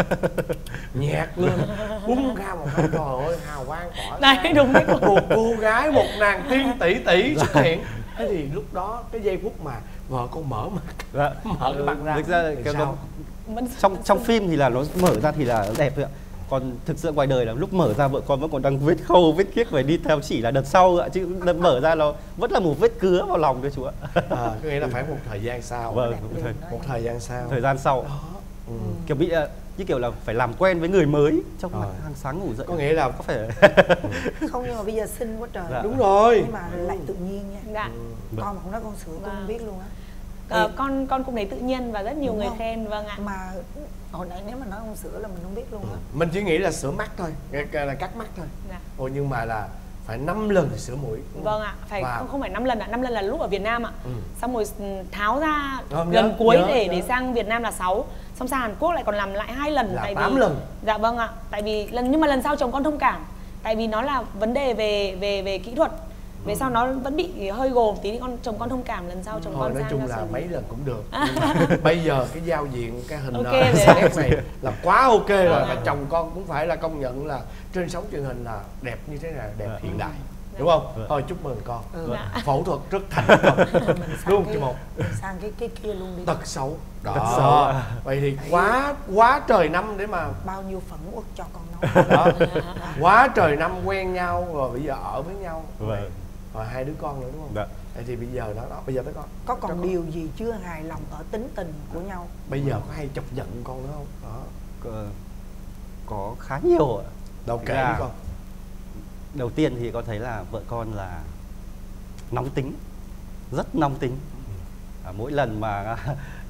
nhạc lên bung ra một cái, trời ơi hào quang tỏa này đúng đấy, một cô gái, một nàng tiên tỷ tỷ xuất hiện. Thế thì lúc đó cái giây phút mà vợ con mở mặt, dạ. mở cái mặt ra, thực ra cái sao? trong trong phim thì là nó mở ra thì là đẹp thôi ạ, còn thực sự ngoài đời là lúc mở ra vợ con vẫn còn đang vết khâu vết kiếc phải đi theo chỉ là đợt sau ạ, chứ đợt mở ra nó vẫn là một vết cứa vào lòng thôi chú ạ. À, có nghĩa là phải một thời gian sau. Vâng, một thời, một thời gian sau. Thời gian sau. Đó. Ừ. Kiểu bị như kiểu là phải làm quen với người mới trong mặt hàng sáng ngủ dậy. Có nghĩa là có phải không, nhưng mà bây giờ xinh quá trời. Dạ. Đúng rồi. Nhưng mà lại tự nhiên nha. Dạ. Ừ. Con mà không nói con sửa con không biết luôn á. Ờ, con con cũng thấy tự nhiên và rất nhiều đúng người không? Khen. Vâng ạ. Mà hồi nãy nếu mà nói không sửa là mình không biết luôn á. Ừ. Mình chỉ nghĩ là sửa mắt thôi, là cắt mắt thôi. Dạ. Ồ, nhưng mà là phải năm lần sửa mũi. Vâng ạ, phải wow. không không phải năm lần ạ, năm lần là lúc ở Việt Nam ạ. Ừ. Xong rồi tháo ra Không, lần nhớ, cuối nhớ, để nhớ. để sang Việt Nam là sáu. Xong sang Hàn Quốc lại còn làm lại hai lần, là tại tám vì lần. Dạ vâng ạ, tại vì lần nhưng mà lần sau chồng con thông cảm, tại vì nó là vấn đề về về về kỹ thuật. Về ừ. sau nó vẫn bị hơi gồ tí thì con chồng con thông cảm, lần sau chồng thôi, con nói sang chung là xử. Mấy lần cũng được. Bây giờ cái giao diện cái hình okay, nét này là quá ok rồi, và chồng con cũng phải là công nhận là trên sóng truyền hình là đẹp như thế này, đẹp hiện đại. Đúng không? Thôi chúc mừng con. Ừ. Phẫu thuật rất thành công. Đúng chị Một? Sang cái cái kia luôn đi. Tật xấu. Đó. Tật xấu. Vậy thì quá quá trời năm để mà bao nhiêu phẫn uất cho con nói. Đó. Quá trời năm quen nhau rồi bây giờ ở với nhau. Vâng. Và hai đứa con nữa đúng không? Dạ. Vậy thì bây giờ đó, đó bây giờ tới con. Có còn có điều gì chưa hài lòng ở tính tình của nhau? Bây giờ có hay chọc giận con nữa không? Đó. Có, có khá nhiều ạ. Đâu kể đi con. Đầu tiên thì con thấy là vợ con là nóng tính, rất nóng tính. À, mỗi lần mà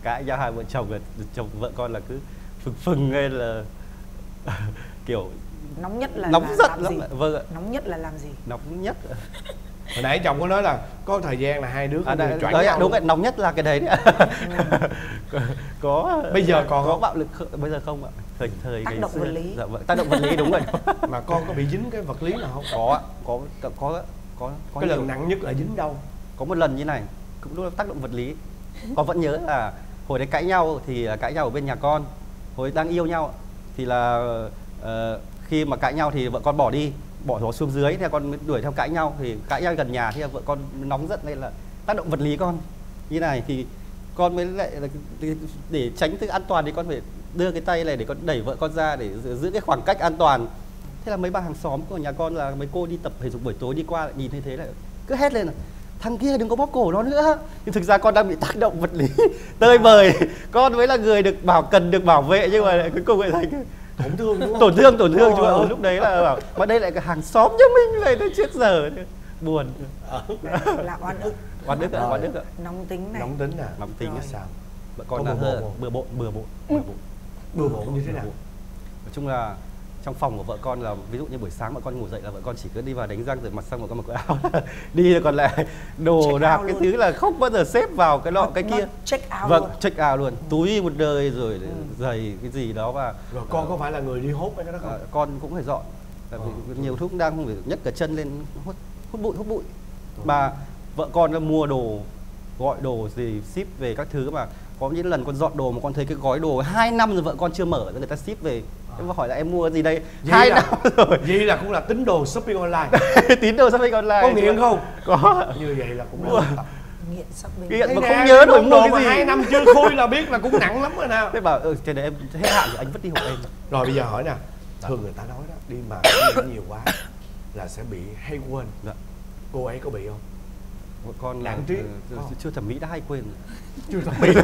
cãi nhau hai vợ chồng là chồng vợ con là cứ phừng phừng lên là kiểu nóng nhất là nóng là giận làm lắm gì? Vâng ạ. Nóng nhất là làm gì? Nóng nhất hồi nãy chồng có nói là có thời gian là hai đứa à, đã, đấy, đấy, đúng rồi, nóng nhất là cái đấy đấy. có, có bây giờ còn có không? bạo lực bây giờ không ạ? Thời thời Tác động vật lý. Dạ, vâng, tác động vật lý đúng rồi. Mà con có bị dính cái vật lý nào không? Có có có có có, có cái nhiều. lần nặng nhất là dính đâu? Có một lần như này cũng lúc tác động vật lý. Con vẫn nhớ là hồi đấy cãi nhau thì cãi nhau ở bên nhà con, hồi đang yêu nhau thì là uh, khi mà cãi nhau thì vợ con bỏ đi, bỏ nó xuống dưới thì con mới đuổi theo cãi nhau, thì cãi nhau gần nhà thì vợ con nóng giận nên là tác động vật lý con như này thì con mới lại là để tránh thức an toàn thì con phải đưa cái tay này để con đẩy vợ con ra để giữ cái khoảng cách an toàn. Thế là mấy bà hàng xóm của nhà con là mấy cô đi tập thể dục buổi tối đi qua lại nhìn thấy thế là cứ hét lên là thằng kia đừng có bóp cổ nó nữa. Nhưng thực ra con đang bị tác động vật lý tơi bời, con mới là người được bảo cần được bảo vệ nhưng mà lại cuối cùng lại thành tổn thương đúng không? tổn thương tổn thương chứ ở lúc đấy là bảo mà đây lại cái hàng xóm cho mình này tới chết giờ buồn. Là oan ức. Oan ức ạ, oan ức ạ. Nóng tính này. Nóng tính à? Nóng tính sao? Vợ con là hơi bừa bộn, bừa bộn, bừa bộn. Bừa bộn như thế nào? Nói chung là trong phòng của vợ con là ví dụ như buổi sáng vợ con ngủ dậy là vợ con chỉ cứ đi vào đánh răng rửa mặt xong vợ con mặc quần áo đi, còn lại đồ đạc cái thứ là không bao giờ xếp vào cái lọ cái kia. Check out vâng, luôn. check out luôn, túi một đời rồi ừ. giày cái gì đó. Và rồi con uh, có phải là người đi hốt cái đó không? Uh, con cũng phải dọn, tại vì ừ. nhiều lúc đang không phải nhấc cả chân lên hút hút bụi hút bụi. Mà vợ con nó mua đồ, gọi đồ gì ship về các thứ, mà có những lần con dọn đồ mà con thấy cái gói đồ hai năm rồi vợ con chưa mở, người ta ship về. Em hỏi là em mua gì đây? Hai năm rồi. Vậy là cũng là tín đồ shopping online. Tín đồ shopping online. Có nghiện không? Có. Như vậy là cũng là tập. Nghiện shopping. Nghiện mà không nhớ nổi mua cái gì. Hai năm chưa khui là biết là cũng nặng lắm rồi nào. Thế bảo ừ, cái đấy em hết hạn rồi anh vứt đi hộ em. Rồi bây giờ hỏi nè, thường người ta nói đó, đi mà đi nhiều quá là sẽ bị hay quên. Dạ. Cô ấy có bị không? Một con là trí. Uh, chưa thẩm mỹ đã hay quên rồi. Chưa thẩm mỹ.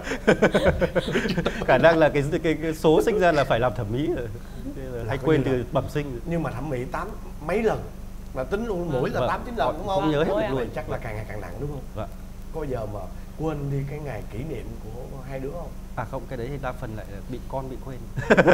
Khả năng là cái, cái cái số sinh ra là phải làm thẩm mỹ rồi. Hay quên từ bẩm sinh. Nhưng mà thẩm mỹ tám mấy lần mà tính luôn mỗi là tám chín lần đúng không? Không nhớ hết được luôn. Chắc là càng ngày càng nặng đúng không? Dạ. Có giờ mà quên đi cái ngày kỷ niệm của hai đứa không? À không, cái đấy thì đa phần lại bị con bị quên.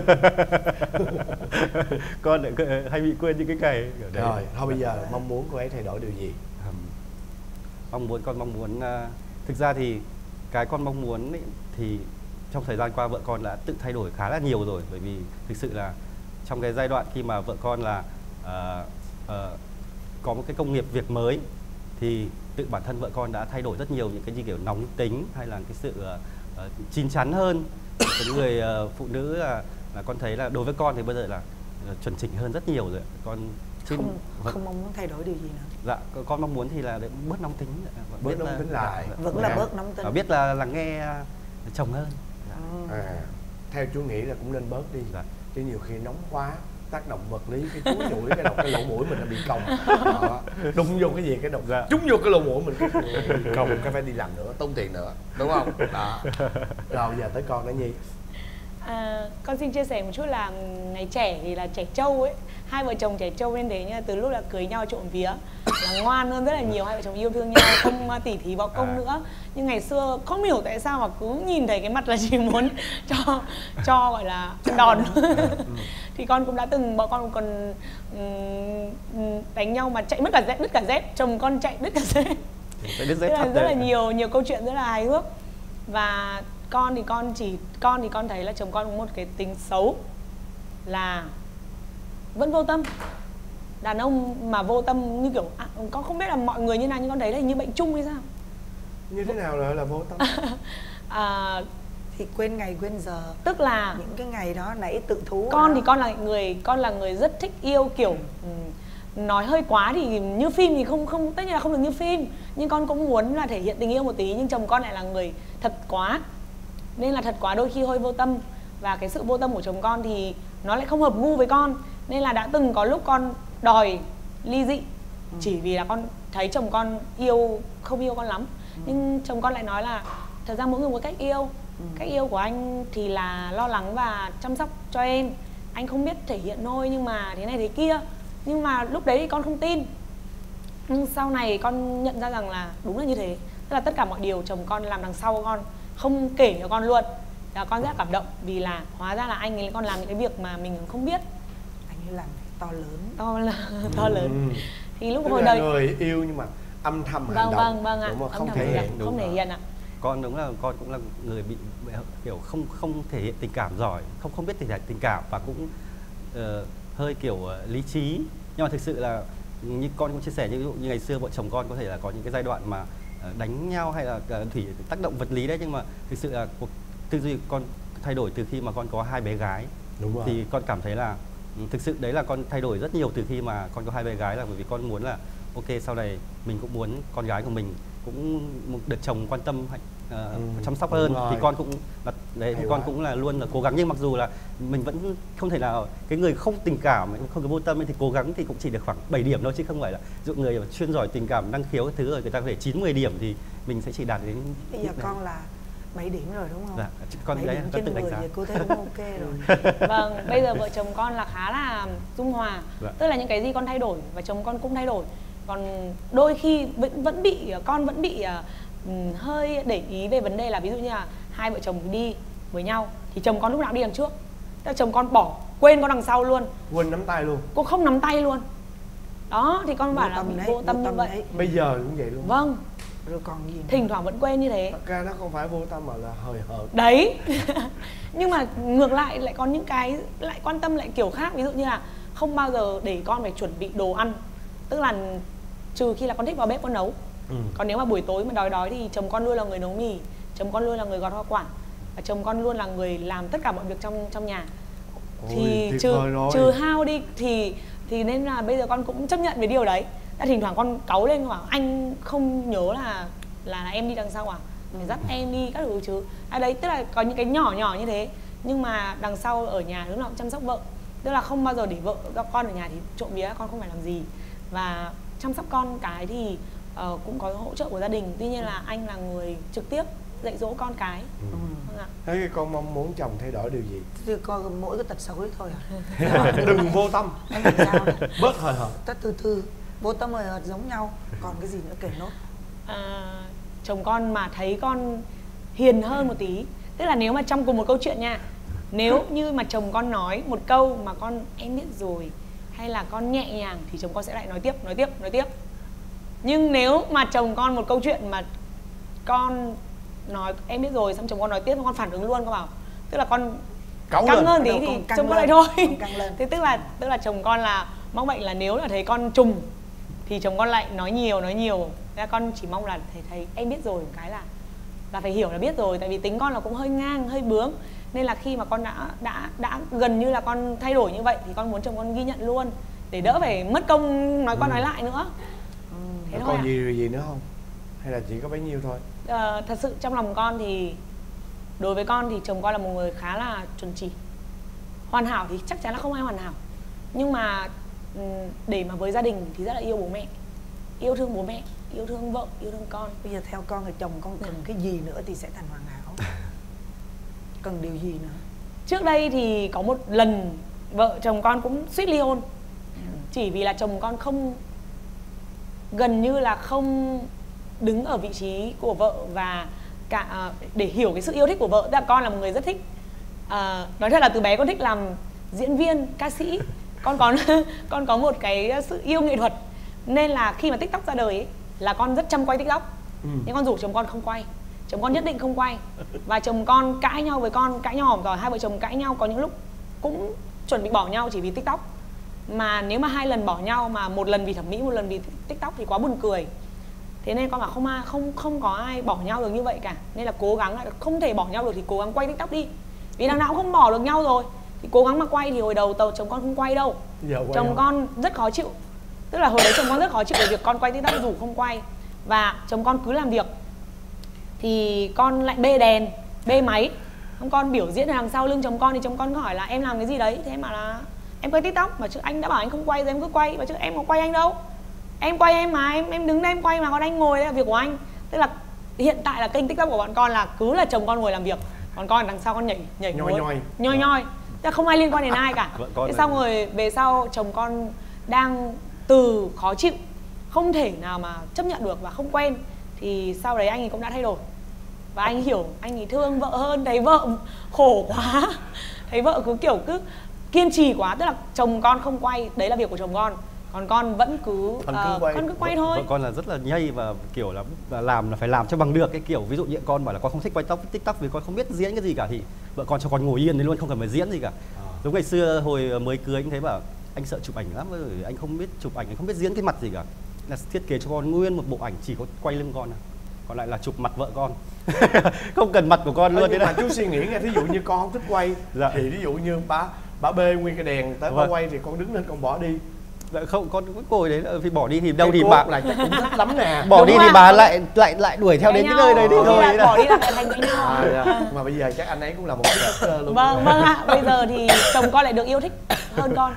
Con lại hay bị quên những cái ngày. Rồi, thôi bây giờ mong muốn cô ấy thay đổi điều gì? Um, mong muốn con mong muốn uh, thực ra thì cái con mong muốn ấy, thì trong thời gian qua vợ con đã tự thay đổi khá là nhiều rồi, bởi vì thực sự là trong cái giai đoạn khi mà vợ con là uh, uh, có một cái công nghiệp việc mới thì tự bản thân vợ con đã thay đổi rất nhiều, những cái như kiểu nóng tính hay là cái sự uh, uh, chín chắn hơn. Cái người uh, phụ nữ là, là con thấy là đối với con thì bây giờ là uh, chuẩn chỉnh hơn rất nhiều rồi. Con Xin, không, vâng. không mong muốn thay đổi điều gì nữa. Dạ, con mong muốn thì là để bớt nóng tính, bớt nóng tính lại. Dạ, vẫn là à. bớt nóng tính. Và biết là là nghe chồng hơn. Dạ. À, theo chú nghĩ là cũng nên bớt đi. Dạ. Chứ nhiều khi nóng quá, tác động vật lý, cái túi mũi, cái đầu cái lỗ mũi mình nó bị cong. Đó. Đụng vô cái gì cái đầu, dạ. Trúng vô cái lỗ mũi mình cái bị cong, cái phải đi làm nữa, tốn tiền nữa, đúng không? Đó. Rồi bây giờ tới con đó Nhi. À, con xin chia sẻ một chút là ngày trẻ thì là trẻ trâu ấy, hai vợ chồng trẻ trâu nên thế, nhưng từ lúc là cưới nhau trộm vía là ngoan hơn rất là nhiều, hai vợ chồng yêu thương nhau, không tỉ thí vào công à. nữa. Nhưng ngày xưa không hiểu tại sao mà cứ nhìn thấy cái mặt là chỉ muốn cho cho gọi là đòn. Thì con cũng đã từng, bọn con còn um, đánh nhau mà chạy mất cả dép, đứt cả dép, chồng con chạy đứt cả dép. Đứt dép là rất là nhiều nhiều câu chuyện rất là hài hước. Và con thì con chỉ con thì con thấy là chồng con có một cái tính xấu là vẫn vô tâm. Đàn ông mà vô tâm như kiểu à, con không biết là mọi người như nào nhưng con thấy là như bệnh chung hay sao. Như thế nào là là vô tâm? à, thì quên ngày quên giờ, tức là những cái ngày đó nãy tự thú. Con đó. Thì con là người con là người rất thích yêu kiểu um, nói hơi quá thì như phim thì không không tất nhiên là không được như phim, nhưng con cũng muốn là thể hiện tình yêu một tí, nhưng chồng con lại là người thật quá, nên là thật quá đôi khi hơi vô tâm. Và cái sự vô tâm của chồng con thì nó lại không hợp gu với con, nên là đã từng có lúc con đòi ly dị. ừ. Chỉ vì là con thấy chồng con yêu không yêu con lắm. ừ. Nhưng chồng con lại nói là thật ra mỗi người một cách yêu. ừ. Cách yêu của anh thì là lo lắng và chăm sóc cho em, anh không biết thể hiện thôi, nhưng mà thế này thế kia. Nhưng mà lúc đấy thì con không tin, nhưng sau này con nhận ra rằng là đúng là như thế. Tức là tất cả mọi điều chồng con làm đằng sau con không kể cho con luôn. Là con rất là cảm động vì là hóa ra là anh ấy còn làm những cái việc mà mình không biết. Anh ấy làm to lớn, to là to lớn. Ừ. Thì lúc Tức hồi là đời người yêu nhưng mà âm thầm hành vâng động, vâng vâng ạ, đúng không? âm Không thầm thể hành hiện, động, đúng không thể hiện ạ. Con đúng là con cũng là người bị kiểu không không thể hiện tình cảm giỏi, không không biết thể hiện tình cảm và cũng uh, hơi kiểu uh, lý trí. Nhưng mà thực sự là như con cũng chia sẻ, như ví dụ như ngày xưa vợ chồng con có thể là có những cái giai đoạn mà uh, đánh nhau hay là uh, thủy tác động vật lý đấy, nhưng mà thực sự là cuộc tư duy con thay đổi từ khi mà con có hai bé gái. Đúng rồi. Thì con cảm thấy là thực sự đấy là con thay đổi rất nhiều từ khi mà con có hai bé gái, là bởi vì con muốn là ok sau này mình cũng muốn con gái của mình cũng được chồng quan tâm uh, ừ, chăm sóc hơn rồi. Thì con cũng là đấy, thì con cũng là luôn là cố gắng, nhưng mặc dù là mình vẫn không thể nào cái người không tình cảm, không có vô tâm thì cố gắng thì cũng chỉ được khoảng bảy điểm thôi, chứ không phải là dụ người chuyên giỏi tình cảm năng khiếu cái thứ rồi người ta có thể chín mười điểm thì mình sẽ chỉ đạt đến. Bây giờ con là bảy điểm rồi đúng không? Dạ, con bảy đấy điểm con trên tự đánh mười giá. thì cô thấy cũng ok rồi. Vâng, bây giờ vợ chồng con là khá là dung hòa. Dạ. Tức là những cái gì con thay đổi và chồng con cũng thay đổi. Còn đôi khi vẫn vẫn bị con vẫn bị uh, hơi để ý về vấn đề là ví dụ như là hai vợ chồng đi với nhau thì chồng con lúc nào đi đằng trước. Tức là chồng con bỏ quên con đằng sau luôn. Quên nắm tay luôn. Cô không nắm tay luôn. Đó thì con bảo là bị vô tâm như vậy. Đấy. Bây giờ cũng vậy luôn. Vâng. Rồi còn gì nữa? Thỉnh thoảng vẫn quên như thế. Thật ra nó không phải vô tâm mà là hời hợt. Đấy. Nhưng mà ngược lại lại có những cái lại quan tâm lại kiểu khác. Ví dụ như là không bao giờ để con phải chuẩn bị đồ ăn. Tức là trừ khi là con thích vào bếp con nấu. Ừ. Còn nếu mà buổi tối mà đói đói thì chồng con luôn là người nấu mì, chồng con luôn là người gọt hoa quả, và chồng con luôn là người làm tất cả mọi việc trong trong nhà. Ôi, thì trừ trừ hao đi thì thì nên là bây giờ con cũng chấp nhận với điều đấy. Đã thỉnh thoảng con cáu lên bảo anh không nhớ là là, là em đi đằng sau à, phải dắt em đi các thứ chứ. À đấy, tức là có những cái nhỏ nhỏ như thế, nhưng mà đằng sau ở nhà lúc nào cũng chăm sóc vợ. Tức là không bao giờ để vợ con ở nhà thì trộm vía con không phải làm gì. Và chăm sóc con cái thì uh, cũng có hỗ trợ của gia đình. Tuy nhiên là anh là người trực tiếp dạy dỗ con cái. Ừ. Vâng ạ. Thế con mong muốn chồng thay đổi điều gì? Thì con mỗi cái tật xấu đấy thôi à. Đừng vô tâm. Bớt hời hợt. Tất từ từ. Vô tâm hời hợt giống nhau. Còn cái gì nữa kể nốt? À, chồng con mà thấy con hiền hơn một tí. Tức là nếu mà trong cùng một câu chuyện nha, nếu như mà chồng con nói một câu mà con em biết rồi, hay là con nhẹ nhàng thì chồng con sẽ lại nói tiếp, nói tiếp, nói tiếp. Nhưng nếu mà chồng con một câu chuyện mà con nói em biết rồi, xong chồng con nói tiếp, con phản ứng luôn, con bảo tức là con Cấu căng lên. hơn tí thì căng chồng con lên. lại thôi. Thế tức là tức là chồng con là mong bệnh là nếu là thấy con trùng thì chồng con lại nói nhiều, nói nhiều. Thế là con chỉ mong là thầy thầy em biết rồi, một cái là là phải hiểu là biết rồi, tại vì tính con là cũng hơi ngang, hơi bướng. Nên là khi mà con đã đã đã gần như là con thay đổi như vậy thì con muốn chồng con ghi nhận luôn, để đỡ phải mất công nói con ừ. nói lại nữa. Ừ. Thế thôi. Còn à? gì gì nữa không? Hay là chỉ có bấy nhiêu thôi? À, thật sự trong lòng con thì đối với con thì chồng con là một người khá là chuẩn chỉ. Hoàn hảo thì chắc chắn là không ai hoàn hảo. Nhưng mà để mà với gia đình thì rất là yêu bố mẹ, yêu thương bố mẹ, yêu thương vợ, yêu thương con. Bây giờ theo con thì chồng con cần cái gì nữa thì sẽ thành hoàn hảo? Cần điều gì nữa? Trước đây thì có một lần vợ chồng con cũng suýt ly hôn. Chỉ vì là chồng con không, gần như là không đứng ở vị trí của vợ và cả uh, để hiểu cái sự yêu thích của vợ. Tức là con là một người rất thích uh, nói thật là từ bé con thích làm diễn viên, ca sĩ. Con có con có một cái sự yêu nghệ thuật, nên là khi mà TikTok ra đời ấy, là con rất chăm quay TikTok. Ừ. Nhưng con rủ chồng con không quay, chồng con nhất định không quay. Và chồng con cãi nhau với con, cãi nhau rồi hai vợ chồng cãi nhau, có những lúc cũng chuẩn bị bỏ nhau chỉ vì TikTok. Mà nếu mà hai lần bỏ nhau mà một lần vì thẩm mỹ, một lần vì TikTok thì quá buồn cười. Thế nên con bảo không ai, không không có ai bỏ nhau được như vậy cả. Nên là cố gắng, không thể bỏ nhau được thì cố gắng quay TikTok đi. Vì đằng nào cũng không bỏ được nhau rồi thì cố gắng mà quay. Thì hồi đầu tàu chồng con không quay đâu. Quay chồng không? Con rất khó chịu. Tức là hồi đấy chồng con rất khó chịu về việc con quay TikTok dù không quay. Và chồng con cứ làm việc thì con lại bê đèn, bê máy. Không, con biểu diễn ở đằng sau lưng chồng con thì chồng con hỏi là em làm cái gì đấy. Thế em bảo là em quay TikTok. Mà chứ anh đã bảo anh không quay rồi em cứ quay. Mà chứ em có quay anh đâu. Em quay em mà, em em đứng đây em quay mà, còn anh ngồi đây là việc của anh. Tức là hiện tại là kênh TikTok của bọn con là cứ là chồng con ngồi làm việc, còn con đằng sau con nhảy nhảy nhoi nhoi nhoi nhoi. Tức là không ai liên quan đến ai cả. Thế xong rồi về sau chồng con đang từ khó chịu, không thể nào mà chấp nhận được và không quen, thì sau đấy anh ấy cũng đã thay đổi. và anh hiểu, anh ấy thương vợ hơn, thấy vợ khổ quá, thấy vợ cứ kiểu cứ kiên trì quá, tức là chồng con không quay, đấy là việc của chồng con, còn con vẫn cứ con uh, cứ quay, con cứ quay thôi. Vợ con là rất là nhây và kiểu là, là làm là phải làm cho bằng được cái kiểu, ví dụ như con bảo là con không thích quay tóc TikTok vì con không biết diễn cái gì cả thì vợ con cho con ngồi yên đấy luôn, không cần phải diễn gì cả. À. Giống ngày xưa hồi mới cưới anh thấy bảo anh sợ chụp ảnh lắm, bởi anh không biết chụp ảnh, anh không biết diễn cái mặt gì cả, là thiết kế cho con nguyên một bộ ảnh chỉ có quay lưng con à, còn lại là chụp mặt vợ con. Không cần mặt của con luôn. Nhưng mà chú suy nghĩ nghe, thí dụ như con không thích quay dạ. thì ví dụ như bà bà bê nguyên cái đèn tới bà quay thì con đứng lên con bỏ đi. Dạ không, con cứ ngồi đấy là vì bỏ đi thì đâu thì bà lại chắc cũng thích lắm nè. Bỏ đúng đi thì bà lại lại lại đuổi theo đến cái nơi đấy đi thôi. Bỏ đi là lại thành với nhau. À, mà bây giờ chắc anh ấy cũng là một TikToker luôn. Vâng vâng ạ, bây giờ thì chồng con lại được yêu thích hơn con.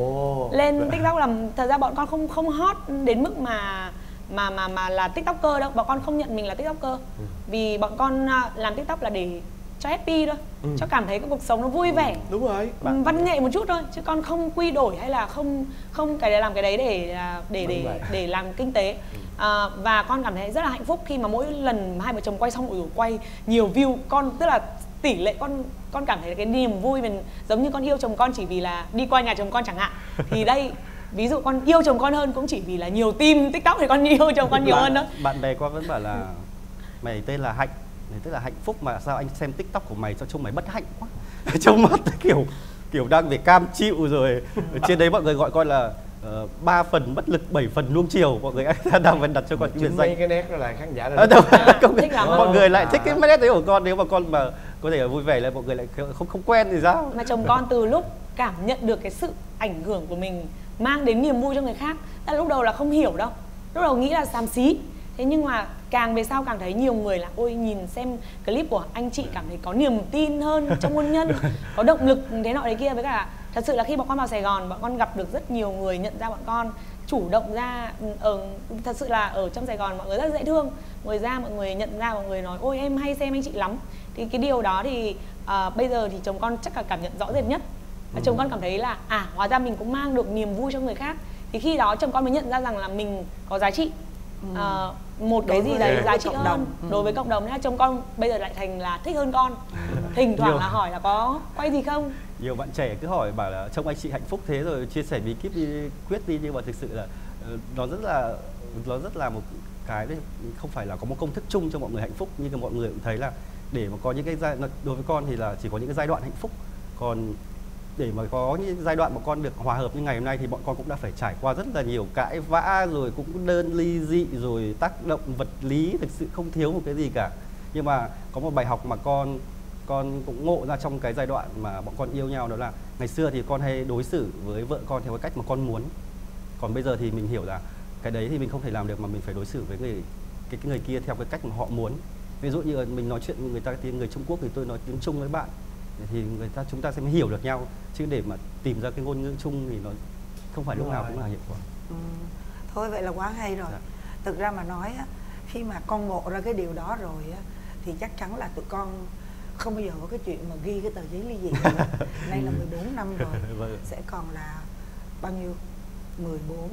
Ồ. Lên TikTok làm, thật ra bọn con không không hot đến mức mà mà mà mà là TikToker đâu, bọn con không nhận mình là TikToker. Ừ. Vì bọn con làm TikTok là để cho happy thôi, ừ. cho cảm thấy cái cuộc sống nó vui vẻ. Ừ. Đúng rồi. Bạn... văn nghệ một chút thôi, chứ con không quy đổi hay là không không cái làm cái đấy để để để để, để làm kinh tế. Ừ. À, và con cảm thấy rất là hạnh phúc khi mà mỗi lần hai vợ chồng quay xong, ủi quay nhiều view, con tức là tỷ lệ con con cảm thấy cái niềm vui mình giống như con yêu chồng con chỉ vì là đi qua nhà chồng con chẳng hạn. Thì đây ví dụ con yêu chồng con hơn cũng chỉ vì là nhiều team TikTok thì con yêu chồng con nhiều bạn, hơn đó. Bạn bè con vẫn bảo là mày tên là Hạnh, mày tức là hạnh phúc mà sao anh xem TikTok của mày sao trông mày bất hạnh quá. Trông mắt kiểu kiểu đang về cam chịu rồi. Ở trên đấy mọi người gọi con là ba uh, phần bất lực, bảy phần nuông chiều, mọi người đang vẫn đặt cho con cái biệt danh. Cái nét đó là khán giả à, đâu, không, thích lắm. Mọi người lại à. thích cái nét đấy của con, nếu mà con mà có thể vui vẻ là mọi người lại không không quen thì sao. Mà chồng con từ lúc cảm nhận được cái sự ảnh hưởng của mình mang đến niềm vui cho người khác, là lúc đầu là không hiểu đâu, lúc đầu nghĩ là xàm xí, thế nhưng mà càng về sau càng thấy nhiều người là ôi nhìn xem clip của anh chị cảm thấy có niềm tin hơn trong hôn nhân, có động lực thế nọ thế kia. Với cả thật sự là khi bọn con vào Sài Gòn, bọn con gặp được rất nhiều người nhận ra bọn con chủ động ra ở, thật sự là ở trong Sài Gòn mọi người rất dễ thương, người ra mọi người nhận ra, mọi người nói ôi em hay xem anh chị lắm. Thì cái điều đó thì uh, bây giờ thì chồng con chắc là cảm nhận rõ rệt nhất. Và chồng con cảm thấy là à hóa ra mình cũng mang được niềm vui cho người khác. Thì khi đó chồng con mới nhận ra rằng là mình có giá trị, ừ. à, một cái gì đấy giá trị hơn ừ. đối với cộng đồng. Nên là chồng con bây giờ lại thành là thích hơn con. Thỉnh thoảng là hỏi là có quay gì không. Nhiều bạn trẻ cứ hỏi bảo là trông anh chị hạnh phúc thế rồi chia sẻ bí kíp đi quyết đi, nhưng mà thực sự là nó rất là nó rất là một cái đấy, không phải là có một công thức chung cho mọi người hạnh phúc. Nhưng mà mọi người cũng thấy là để mà có những cái giai, đối với con thì là chỉ có những cái giai đoạn hạnh phúc, còn để mà có những giai đoạn mà con được hòa hợp như ngày hôm nay thì bọn con cũng đã phải trải qua rất là nhiều cãi vã, rồi cũng đơn ly dị, rồi tác động vật lý, thực sự không thiếu một cái gì cả. Nhưng mà có một bài học mà con con cũng ngộ ra trong cái giai đoạn mà bọn con yêu nhau, đó là ngày xưa thì con hay đối xử với vợ con theo cái cách mà con muốn, còn bây giờ thì mình hiểu là cái đấy thì mình không thể làm được, mà mình phải đối xử với người cái, cái người kia theo cái cách mà họ muốn. Ví dụ như mình nói chuyện với người ta tiếng người Trung Quốc thì tôi nói tiếng Trung với bạn, thì người ta chúng ta sẽ hiểu được nhau, chứ để mà tìm ra cái ngôn ngữ chung thì nó không phải lúc nào cũng là hiệu quả. Ừ. Thôi vậy là quá hay rồi. Dạ. Thực ra mà nói á, khi mà con ngộ ra cái điều đó rồi á, thì chắc chắn là tụi con không bao giờ có cái chuyện mà ghi cái tờ giấy ly dị nữa. Nay là mười bốn năm rồi, sẽ còn là bao nhiêu? mười bốn,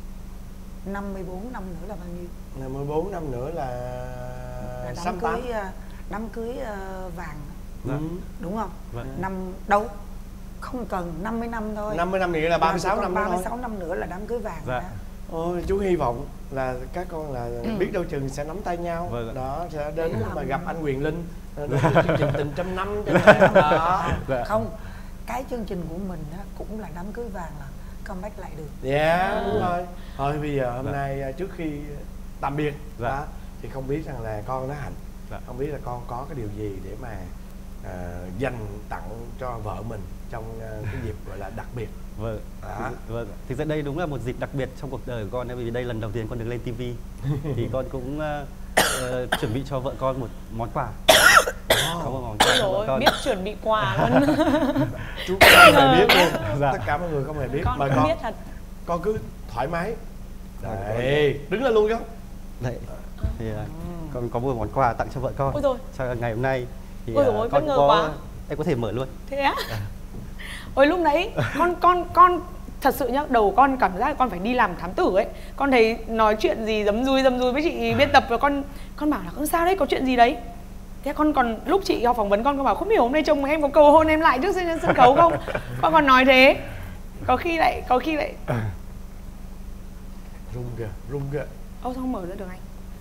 năm mươi bốn năm nữa là bao nhiêu? Là mười bốn năm nữa là, là đám cưới tám. Đám cưới uh, vàng. Vâng. Đúng không? Vâng. Năm đâu không cần năm mươi năm thôi. năm mươi năm nữa là ba mươi sáu năm nữa ba mươi sáu năm nữa là đám cưới vàng. Dạ. Ôi, chú hy vọng là các con là ừ. biết đâu chừng sẽ nắm tay nhau. Vâng. Đó sẽ đến mà làm... gặp anh Quyền Linh đến chương trình Tình Trăm Năm đó. Dạ. Không, cái chương trình của mình á, cũng là đám cưới vàng là comeback lại được. Dạ yeah, đúng rồi. Thôi bây giờ hôm dạ. nay trước khi tạm biệt dạ. đó, thì không biết rằng là con nó Hạnh dạ. không biết là con có cái điều gì để mà uh, dành tặng cho vợ mình trong uh, cái dịp gọi là đặc biệt. Vâng. À. Vâng. Thực ra đây đúng là một dịp đặc biệt trong cuộc đời của con, bởi vì đây lần đầu tiên con được lên ti vi thì con cũng uh, uh, chuẩn bị cho vợ con một món quà. Không có món quà cho vợ con. Biết chuẩn bị quà luôn. Chú không hề biết luôn. Dạ. Tất cả mọi người không hề biết. Con Mời không con. biết thật. Con cứ thoải mái. Đây, đứng lên luôn chứ. Đấy. Thì uh, con có một món quà tặng cho vợ con. Ôi rồi. Cho ngày hôm nay. Thì ôi dồi, uh, con có quá. Em có thể mở luôn. Thế á? À. Ôi lúc nãy con con con thật sự nhá, đầu con cảm giác là con phải đi làm thám tử ấy. Con thấy nói chuyện gì dấm dui dấm dui với chị biên tập, và con con bảo là con sao đấy, có chuyện gì đấy. Thế con còn lúc chị phỏng vấn con có bảo không hiểu hôm nay chồng em có cầu hôn em lại trước sân sân khấu không? Con còn nói thế. Có khi lại có khi lại rung kìa, rung kìa. Ô sao không mở ra được anh?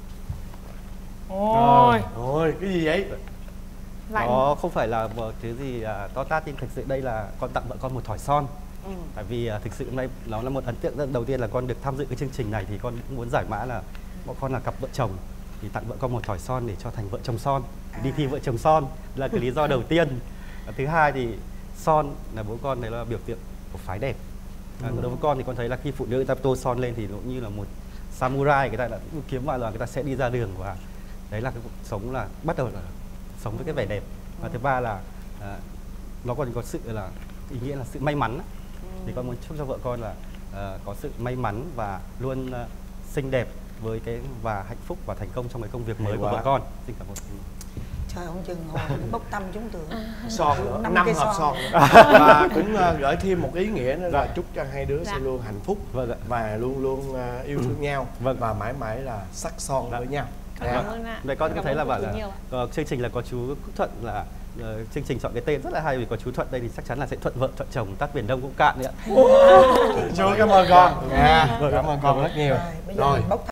Ôi, ôi cái gì vậy? Lại... Đó không phải là một thứ gì à, to tát, nhưng thực sự đây là con tặng vợ con một thỏi son. Ừ. Tại vì à, thực sự hôm nay nó là một ấn tượng đầu tiên là con được tham dự cái chương trình này, thì con cũng muốn giải mã là bọn con là cặp vợ chồng, thì tặng vợ con một thỏi son để cho thành vợ chồng son, đi thi vợ chồng son là cái lý do đầu tiên. Và thứ hai thì son là bố con này là biểu tượng của phái đẹp. À, ừ. Đối với con thì con thấy là khi phụ nữ người ta tô son lên thì nó như là một samurai, người ta đã kiếm vào là người ta sẽ đi ra đường, và đấy là cái cuộc sống là bắt đầu là sống với cái vẻ đẹp. Và thứ ba là à, nó còn có sự là ý nghĩa là sự may mắn. Ừ. Thì con muốn chúc cho vợ con là à, có sự may mắn và luôn à, xinh đẹp với cái và hạnh phúc và thành công trong cái công việc mới của vợ con. Xin cảm ơn. Trời ông chừng hồi bốc tâm chúng tưởng son nữa, năm hộp son, son. Và cũng uh, gửi thêm một ý nghĩa nữa là chúc cho hai đứa dạ. sẽ luôn hạnh phúc vâng và luôn luôn uh, yêu thương nhau vâng. và mãi mãi là sắc son dạ. với nhau. Cảm ơn ạ. Vậy con có thấy là bảo là uh, chương trình là có chú Quốc Thuận là uh, chương trình chọn cái tên rất là hay, vì có chú Thuận đây thì chắc chắn là sẽ thuận vợ thuận chồng, tắt biển Đông cũng cạn nữa. Chú cảm ơn con. Dạ, cảm ơn con rất nhiều. Rồi.